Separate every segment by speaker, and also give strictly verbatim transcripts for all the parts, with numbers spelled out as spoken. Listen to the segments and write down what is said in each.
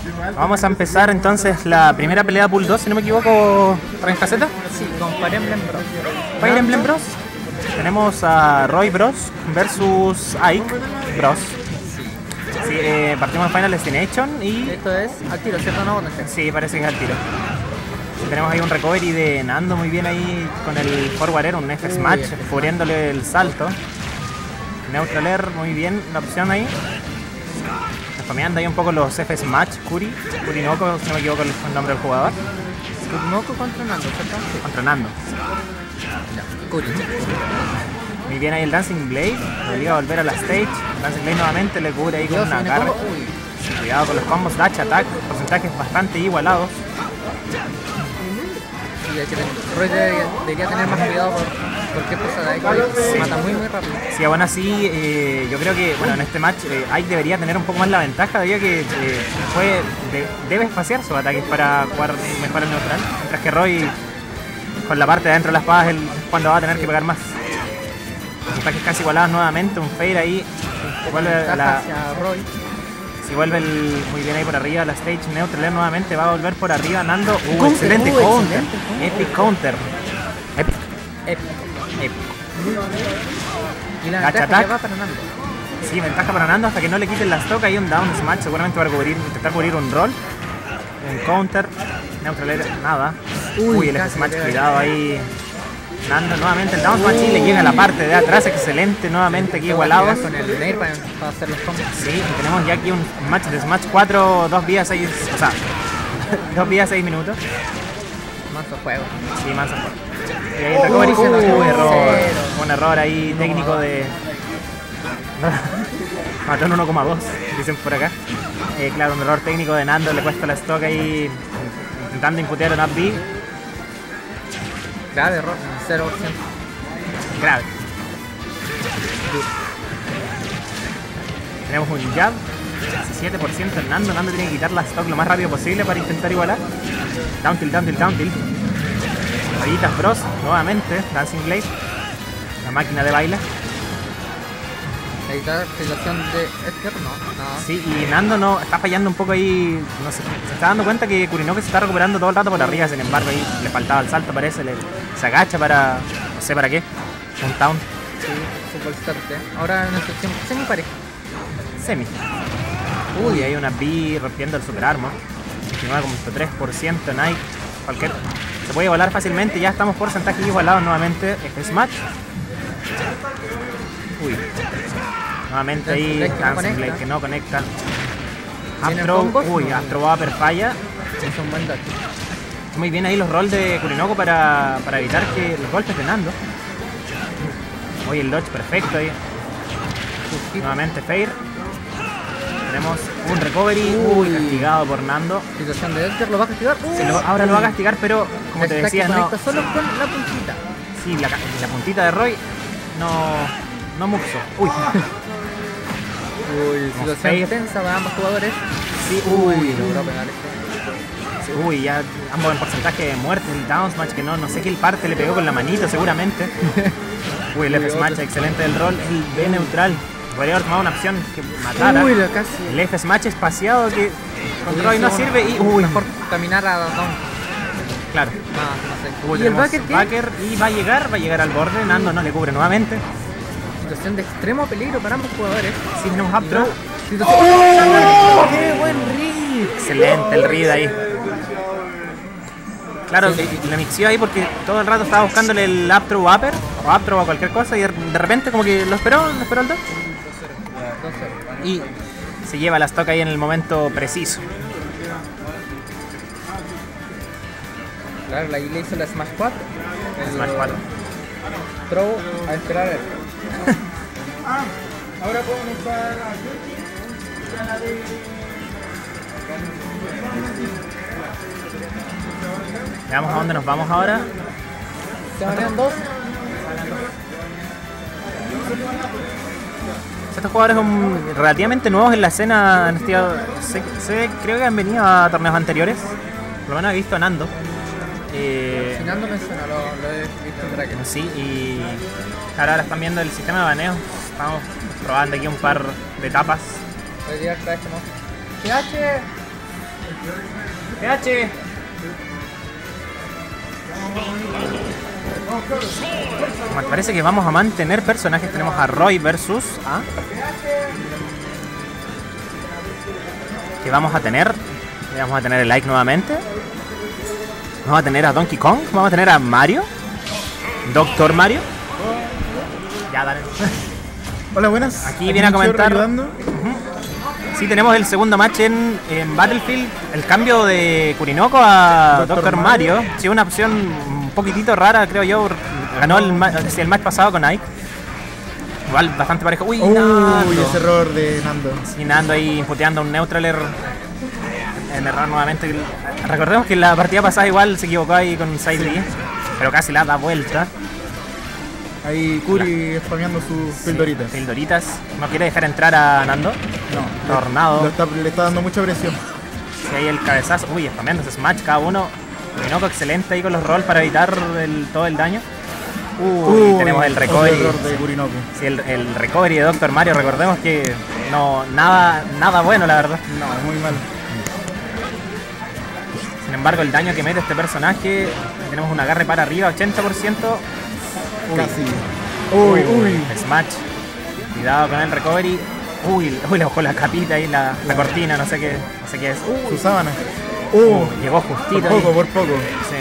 Speaker 1: Vamos a empezar entonces la primera pelea Pool dos, si no me equivoco, ¿traen caseta?
Speaker 2: Sí, con Fire Emblem Bros.
Speaker 1: Fire Emblem Bros. Tenemos a Roy Bros versus Ike Bros. Sí, eh, partimos en Final Destination y...
Speaker 2: Esto es al tiro, ¿cierto? No, no sé.
Speaker 1: Sí, parece que es al tiro. Tenemos ahí un recovery de Nando muy bien ahí con el forward air, un F Smash, cubriéndole el salto. Neutral air, muy bien la opción ahí. Spameando ahí un poco los F Smash, Kuri, Kurinoko, si no me equivoco el nombre del jugador.
Speaker 2: Kurinoko contra Nando, ¿cierto?
Speaker 1: Contra Nando.
Speaker 2: No, Kuri.
Speaker 1: Muy bien ahí el Dancing Blade, lo obliga a volver a la stage. Dancing Blade nuevamente le cubre ahí con una garra. Cuidado con los combos, dash, attack, porcentajes bastante igualados.
Speaker 2: Roy debería, debería tener más cuidado por cualquier cosa de Ike, se
Speaker 1: sí.
Speaker 2: mata muy muy rápido.
Speaker 1: Sí, aún así, eh, yo creo que bueno en este match eh, Ike debería tener un poco más la ventaja, debido a que eh, fue, de, debe espaciar sus ataques para jugar mejor el neutral, mientras que Roy con la parte de adentro de la espada es el, cuando va a tener que pegar más. Ataques casi igualados nuevamente, un fair ahí, vuelve a la...
Speaker 2: hacia Roy.
Speaker 1: Si vuelve el, muy bien ahí por arriba la stage neutral nuevamente, va a volver por arriba Nando. Uh,
Speaker 2: Counter,
Speaker 1: excelente
Speaker 2: uh,
Speaker 1: counter.
Speaker 2: excelente.
Speaker 1: Epic counter. Epic.
Speaker 2: Epic.
Speaker 1: Epic.
Speaker 2: Y la
Speaker 1: Gacha
Speaker 2: ventaja
Speaker 1: attack.
Speaker 2: que va para Nando.
Speaker 1: Sí, ventaja para Nando hasta que no le quiten la stock. Hay un down smash seguramente para cubrir, intentar cubrir un roll. Un counter. Neutral air, nada. Uy, Uy el F smash, cuidado ahí. Nando nuevamente el down smash y le llega a la parte de atrás, excelente, nuevamente aquí igualados.
Speaker 2: Con el Nair para, para hacer los combos.
Speaker 1: Sí, y tenemos ya aquí un match de Smash cuatro, dos vías seis, o sea, dos vías seis minutos.
Speaker 2: Manso juego.
Speaker 1: Sí, manso juego. Y ahí el recovery,
Speaker 2: uh,
Speaker 1: uh, error,
Speaker 2: cero.
Speaker 1: un error ahí técnico de... Mató en uno coma dos, dicen por acá. Eh, claro, un error técnico de Nando, le cuesta la stock ahí, intentando inputear un up B.
Speaker 2: Grave error, cero por ciento.
Speaker 1: Grave. Tenemos un jab, diecisiete por ciento en Nando. Nando tiene que quitar la stock lo más rápido posible para intentar igualar. Down tilt, down tilt, down tilt. Rayitas Bros, nuevamente, Dancing Blade. La máquina de baile.
Speaker 2: Editar situación de Edgar, no, no.
Speaker 1: Sí, y Nando no está fallando un poco ahí, no sé, se está dando cuenta que Kurinoko se está recuperando todo el rato por arriba, sin embargo ahí le faltaba el salto, parece, le, se agacha para, no sé para qué, un town.
Speaker 2: Sí, súper fuerte. Ahora en una sección semi pareja.
Speaker 1: Semi. Uy, hay una B rompiendo el super armor, veintinueve coma tres por ciento en Ike, cualquier, se puede igualar fácilmente, ya estamos porcentajes igualados nuevamente, F Smash. Uy. Nuevamente ahí, Dancing Blade que no conecta. Astro, uy, Astro Vapor falla.
Speaker 2: Es un buen dato.
Speaker 1: Muy bien ahí los rolls de Kurinoko para, para evitar que los golpes de Nando. Uy, el dodge perfecto ahí. Nuevamente Fair. Tenemos un recovery. Uy, castigado por Nando.
Speaker 2: Situación de Edgar, lo va a castigar.
Speaker 1: Se lo, ahora lo va a castigar, pero como te decía, no.
Speaker 2: Solo con la puntita.
Speaker 1: Sí, la, la puntita de Roy no, no muxo. Uy.
Speaker 2: Uy, situación intensa para ambos jugadores.
Speaker 1: Sí, uy,
Speaker 2: uy logró pegar
Speaker 1: sí, uy, ya ambos en porcentaje de muerte. El down smash que no, no sé qué el parte le pegó con la manito seguramente. Uy, el F smash excelente del rol. El B neutral. Podría haber tomado una opción que matara.
Speaker 2: Uy, casi.
Speaker 1: El F smash espaciado que con Roy no sirve y uy.
Speaker 2: Mejor caminar a down.
Speaker 1: Claro.
Speaker 2: No, no sé.
Speaker 1: Uy, y el backer, backer y va a llegar, va a llegar al borde. Nando no le cubre nuevamente.
Speaker 2: Situación de extremo peligro para ambos jugadores.
Speaker 1: Sí, tenemos up throw.
Speaker 2: ¡Oh! ¡Qué buen read!
Speaker 1: Excelente el read ahí. Claro, sí. Le mixió ahí porque todo el rato estaba buscándole el up throw upper o up throw a cualquier cosa y de repente como que lo esperó, lo esperó el dos. Y se lleva la stock ahí en el momento preciso.
Speaker 2: Claro, la le hizo la Smash cuatro.
Speaker 1: El Smash cuatro.
Speaker 2: Throw a esperar.
Speaker 3: Ah, ahora podemos usar
Speaker 1: Veamos a dónde nos vamos ahora.
Speaker 2: Se van dos.
Speaker 1: Estos jugadores son relativamente nuevos en la escena. En este, sé, sé, creo que han venido a torneos anteriores. Por lo menos he visto a Nando.
Speaker 2: Eh, si Nando me suena, lo, lo he visto en Draken.
Speaker 1: Sí, y ahora, ahora están viendo el sistema de baneo. Estamos probando aquí un par de etapas.
Speaker 2: Voy a tirar Crash, ¿no? T H.
Speaker 1: T H. Me parece que vamos a mantener personajes. Tenemos a Roy versus a... ¿Qué vamos a tener? Vamos a tener el like nuevamente. Vamos a tener a Donkey Kong. Vamos a tener a Mario. Doctor Mario. Ya, dale.
Speaker 3: Hola, buenas.
Speaker 1: Aquí viene a comentar.
Speaker 3: Ayudando.
Speaker 1: Uh-huh. Sí, tenemos el segundo match en, en Battlefield. El cambio de Kurinoko a Doctor, Doctor Mario. Mario. Sí, una opción un poquitito rara, creo yo. Ganó el, el match pasado con Ike. Igual bastante parejo. Uy,
Speaker 3: Uy,
Speaker 1: Nando.
Speaker 3: ese error de Nando.
Speaker 1: Sí, Nando ahí imputeando un Neutraler. En error nuevamente. Recordemos que en la partida pasada igual se equivocó ahí con Side D, pero casi la da vuelta.
Speaker 3: Ahí Curi spameando sus
Speaker 1: Sí,
Speaker 3: pildoritas.
Speaker 1: Pildoritas. No quiere dejar entrar a Nando.
Speaker 3: No,
Speaker 1: Tornado.
Speaker 3: lo está- le está dando mucha presión.
Speaker 1: Sí, ahí el cabezazo. Uy, spameando ese smash cada uno. Kurinoko excelente ahí con los rolls para evitar el, todo el daño. Uy,
Speaker 3: Uy,
Speaker 1: tenemos el
Speaker 3: otro
Speaker 1: recovery.
Speaker 3: error de Kurinoku.
Speaker 1: Sí, el, el recovery de Doctor Mario. Recordemos que no nada nada bueno, la verdad.
Speaker 3: No, muy mal.
Speaker 1: Sin embargo, el daño que mete este personaje, tenemos un agarre para arriba, ochenta por ciento. Uy.
Speaker 3: Casi. Uy, uy.
Speaker 1: Smash. Cuidado con el recovery. Uy, uy, le bajó la capita ahí, la, la cortina, no sé qué, no sé qué es.
Speaker 3: Su sábana.
Speaker 1: Uh,
Speaker 3: Uh,
Speaker 1: llegó
Speaker 3: por
Speaker 1: justito
Speaker 3: poco,
Speaker 1: ahí.
Speaker 3: por poco.
Speaker 1: Sí.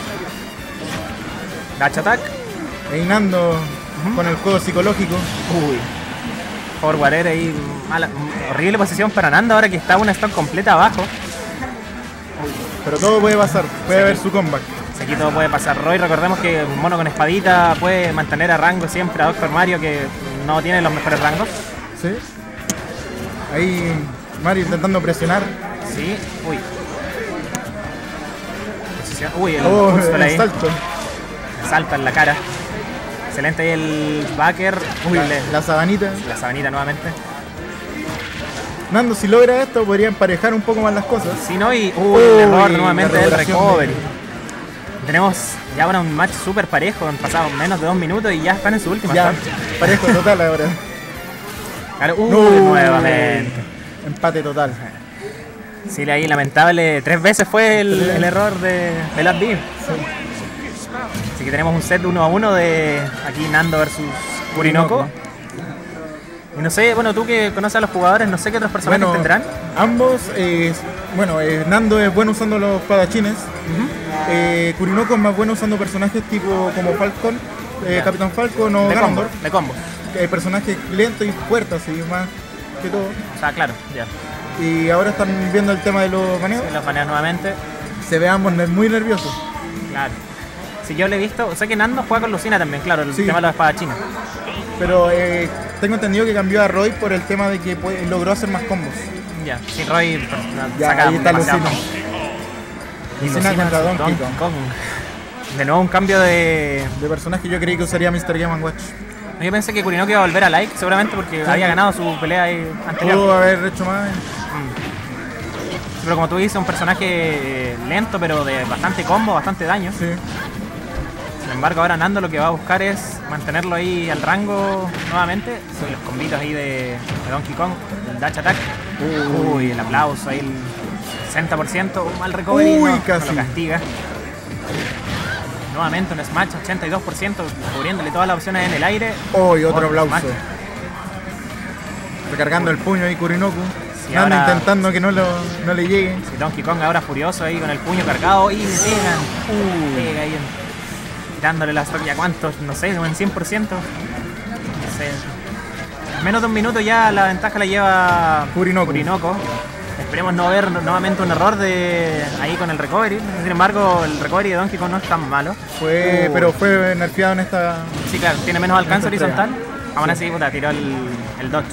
Speaker 1: Dash attack.
Speaker 3: Ahí Nando con el juego psicológico.
Speaker 1: Uy. Forward air ahí. Mala, horrible posición para Nando ahora que está una stock completa abajo.
Speaker 3: Pero todo puede pasar. Puede
Speaker 1: Sí.
Speaker 3: haber su comeback.
Speaker 1: Aquí todo puede pasar. Roy, recordemos que un mono con espadita puede mantener a rango siempre a Doctor Mario, que no tiene los mejores rangos.
Speaker 3: ¿Sí? Ahí Mario intentando presionar.
Speaker 1: Sí. Uy. Posición- Uy, el,
Speaker 3: Oh,
Speaker 1: justo
Speaker 3: el
Speaker 1: ahí.
Speaker 3: salto.
Speaker 1: Salta en la cara. Excelente ahí el backer. Uy,
Speaker 3: La,
Speaker 1: le-
Speaker 3: la sabanita.
Speaker 1: la sabanita nuevamente.
Speaker 3: Nando, si logra esto, podría emparejar un poco más las cosas.
Speaker 1: Sí, ¿no? Y uy,
Speaker 3: Uy,
Speaker 1: el error
Speaker 3: la
Speaker 1: nuevamente del
Speaker 3: recuperación
Speaker 1: recovery.
Speaker 3: de-
Speaker 1: Tenemos ya ahora un match súper parejo. Han pasado menos de dos minutos y ya están en su última
Speaker 3: Ya,
Speaker 1: stock.
Speaker 3: parejo total ahora.
Speaker 1: Claro, uy,
Speaker 3: No.
Speaker 1: nuevamente.
Speaker 3: Empate total.
Speaker 1: Sí, ahí lamentable. Tres veces fue el, el error de, de Lab D. Así que tenemos un set uno a uno de aquí Nando versus Kurinoko. Y no sé, bueno, tú que conoces a los jugadores, no sé qué otros personajes
Speaker 3: Bueno,
Speaker 1: tendrán.
Speaker 3: ambos, eh, bueno, eh, Nando es bueno usando los espadachines. eh, Kurinoko es más bueno usando personajes tipo como Falcon, eh,
Speaker 1: Ya.
Speaker 3: Capitán Falcon o
Speaker 1: De combo,
Speaker 3: Ganondorf.
Speaker 1: de combo.
Speaker 3: Eh, personajes lentos y fuertes, así más que todo.
Speaker 1: O sea, claro, ya.
Speaker 3: Y ahora están viendo el tema de los baneos.
Speaker 1: Los baneas nuevamente.
Speaker 3: Se ve ambos ner- muy nerviosos.
Speaker 1: Claro. Si yo le he visto, sé que Nando juega con Lucina también, claro, el
Speaker 3: Sí.
Speaker 1: tema de los espadachines.
Speaker 3: Pero eh, tengo entendido que cambió a Roy por el tema de que puede- logró hacer más combos.
Speaker 1: Ya, sí, Roy pues,
Speaker 3: Ya,
Speaker 1: saca
Speaker 3: ahí está
Speaker 1: demasiado.
Speaker 3: Lucina.
Speaker 1: Y
Speaker 3: Lucina
Speaker 1: Lucina
Speaker 3: contra
Speaker 1: versus
Speaker 3: Donkey Kong.
Speaker 1: De nuevo un cambio de...
Speaker 3: De personaje yo creí que usaría mister Game and Watch.
Speaker 1: Yo pensé que Kurinoko iba a volver a like, seguramente porque había ganado su pelea ahí anterior.
Speaker 3: Pudo haber hecho más.
Speaker 1: Pero como tú dices, un personaje eh, lento, pero de bastante combo, bastante daño.
Speaker 3: Sí.
Speaker 1: Sin embargo, ahora Nando lo que va a buscar es mantenerlo ahí al rango nuevamente. Son los combitos ahí de, de Donkey Kong, el dash attack. Uy, el aplauso ahí, el sesenta por ciento, un mal recovery,
Speaker 3: Uy,
Speaker 1: no, no
Speaker 3: casi.
Speaker 1: lo castiga. Nuevamente un smash, ochenta y dos por ciento, cubriéndole todas las opciones en el aire.
Speaker 3: Oh, y otro
Speaker 1: Otro
Speaker 3: aplauso.
Speaker 1: smash.
Speaker 3: Recargando el puño ahí Kurinoku.
Speaker 1: Sí,
Speaker 3: Nando
Speaker 1: ahora-
Speaker 3: intentando que no, lo, no le llegue.
Speaker 1: Sí, Donkey Kong ahora furioso ahí con el puño cargado y le pegan. Pega ahí en- dándole la stock ya cuántos, no sé, un cien por ciento. No sé. Menos de un minuto ya la ventaja la lleva
Speaker 3: Kurinoku.
Speaker 1: Kurinoku. Esperemos no ver nuevamente un error de ahí con el recovery. Sin embargo, el recovery de Donkey Kong no es tan malo.
Speaker 3: Fue,
Speaker 1: Uh.
Speaker 3: pero fue nerfeado en esta.
Speaker 1: Sí, claro, tiene menos alcance
Speaker 3: Esta entrega.
Speaker 1: horizontal. Aún así, puta, tiró el, el dodge.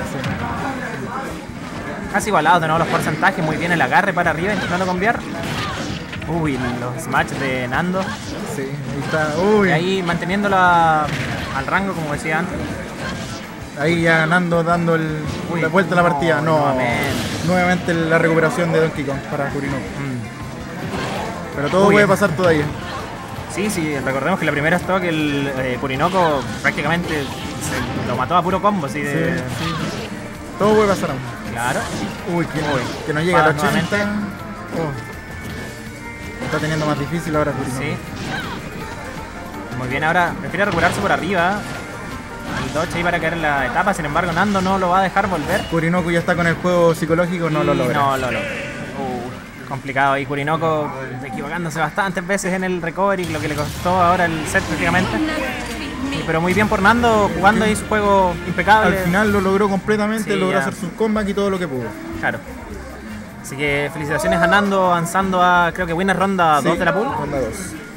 Speaker 1: Casi igualados de nuevo los porcentajes. Muy bien el agarre para arriba intentando cambiar. Uy, los smash de Nando.
Speaker 3: Sí, ahí está. Uy,
Speaker 1: Y
Speaker 3: ahí,
Speaker 1: ahí manteniéndolo a- al rango, como decía antes.
Speaker 3: ya Nando dando el,
Speaker 1: Uy,
Speaker 3: la vuelta a la
Speaker 1: no,
Speaker 3: partida. No,
Speaker 1: nuevamente.
Speaker 3: nuevamente la recuperación de Donkey Kong para Kurinoku.
Speaker 1: Mm.
Speaker 3: Pero todo
Speaker 1: Uy,
Speaker 3: puede
Speaker 1: eh.
Speaker 3: pasar todavía.
Speaker 1: Sí, sí, recordemos que la primera stock, el eh, Kurinoko prácticamente se lo mató a puro combo, así de...
Speaker 3: Sí, sí. Todo puede pasar aún.
Speaker 1: Claro.
Speaker 3: Uy, que,
Speaker 1: Uy,
Speaker 3: que no llega a los
Speaker 1: espadas
Speaker 3: ochenta. Oh. Está teniendo más difícil ahora Kurinoku.
Speaker 1: Sí. Muy bien, ahora prefiere regularse por arriba. El dodge ahí para caer en la etapa, sin embargo Nando no lo va a dejar volver.
Speaker 3: Kurinoku ya está con el juego psicológico, no
Speaker 1: Y
Speaker 3: lo logra.
Speaker 1: No lo logra. Uh, complicado ahí Kurinoku equivocándose bastantes veces en el recovery, lo que le costó ahora el set prácticamente. Y, pero muy bien por Nando, jugando ahí su juego impecable.
Speaker 3: Al final lo logró completamente,
Speaker 1: Sí,
Speaker 3: logró
Speaker 1: ya.
Speaker 3: hacer su comeback y todo lo que pudo.
Speaker 1: Claro. Así que felicitaciones a Nando avanzando a creo que winner ronda dos
Speaker 3: Sí,
Speaker 1: de la pool.
Speaker 3: ronda dos.